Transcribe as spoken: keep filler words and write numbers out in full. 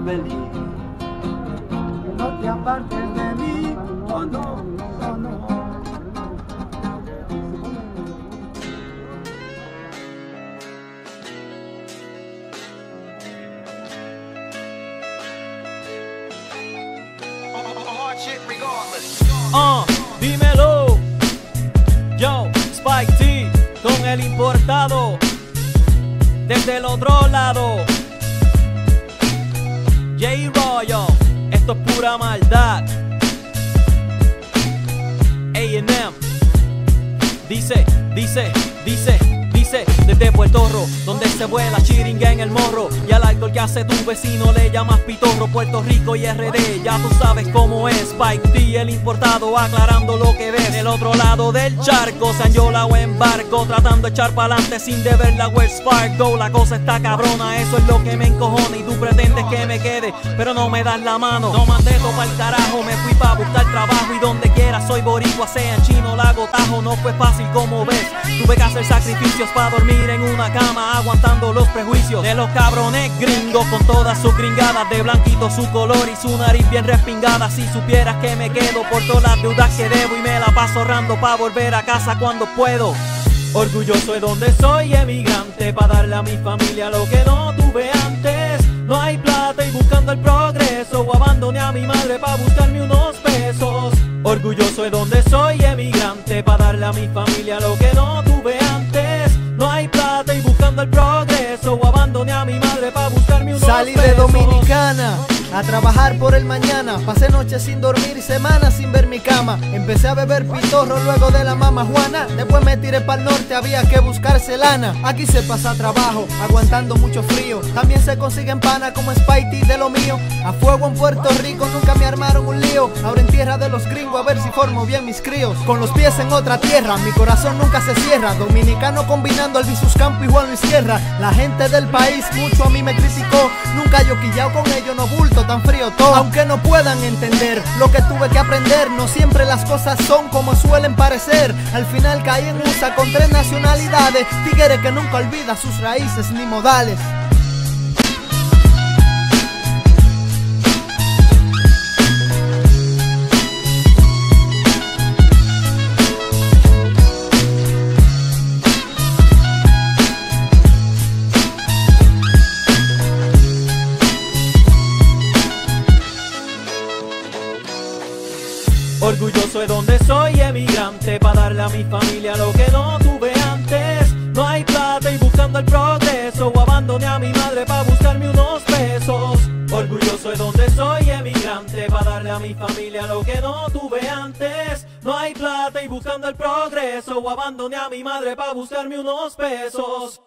feliz. Que no te apartes de mí, oh no, oh no. Uh, dímelo, yo, Spike T, con el importado, desde el otro lado, J Royal, esto es pura maldad, A and M, dice, dice, dice, dice, desde Puerto Rico, donde se vuela chiringa en el morro, y al alcohol que hace tu vecino le llamas pitorro. Puerto Rico y R D, ya tú sabes cómo es. Spike T, el importado, aclarando lo que ves. Del otro lado del charco, San Yola o en barco, tratando de echar pa'lante sin deber la Wells Fargo. La cosa está cabrona, eso es lo que me encojona, y tú pretendes que me quede, pero no me das la mano. No mandé todo pa'l carajo, me fui pa' buscar trabajo, y donde quiera soy boricua, sea en chino, lago, tajo. No fue fácil como ves, tuve que hacer sacrificios pa' dormir en una cama, aguantando los prejuicios de los cabrones gringos, con todas sus gringadas, de blanquito su color y su nariz bien respingada. Si supieras que me quedo por todas las deudas que debo, y me la paso ahorrando pa' volver a casa cuando puedo. Orgulloso de donde soy, emigrante, pa' darle a mi familia lo que no tuve antes. No hay plata y buscando el progreso, o abandoné a mi madre pa' buscarme unos pesos. Orgulloso de donde soy, emigrante, pa' darle a mi familia lo que no tuve antes. No hay plata y buscando el progreso, o abandoné a mi madre pa' buscarme unos Salí pesos. de Dominicana a trabajar por el mañana, pasé noches sin dormir y semanas sin ver mi cama. Empecé a beber pitorro luego de la mama Juana, después me tiré pa'l norte, había que buscarse lana. Aquí se pasa trabajo, aguantando mucho frío, también se consiguen pana como Spikey de lo mío. A fuego en Puerto Rico, nunca me armaron un lío, ahora en tierra de los gringos a ver si formo bien mis críos. Con los pies en otra tierra, mi corazón nunca se cierra, dominicano combinando Albizus Campo y Juan Luis Sierra. La gente del país mucho a mí me criticó, nunca yo quillao con ellos, no bulto tan frío todo. Aunque no puedan entender lo que tuve que aprender, no siempre las cosas son como suelen parecer. Al final caí en U S A con tres nacionalidades, tigre que nunca olvida sus raíces ni modales. Orgulloso de donde soy, emigrante, pa' darle a mi familia lo que no tuve antes. No hay plata y buscando el progreso, o abandoné a mi madre pa' buscarme unos pesos. Orgulloso de donde soy, emigrante, pa' darle a mi familia lo que no tuve antes. No hay plata y buscando el progreso, o abandoné a mi madre pa' buscarme unos pesos.